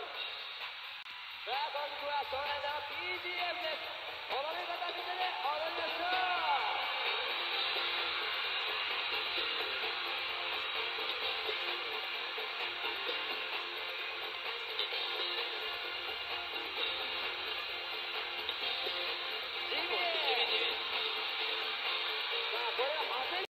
さあ、今度はそれの BGM です。この目方見て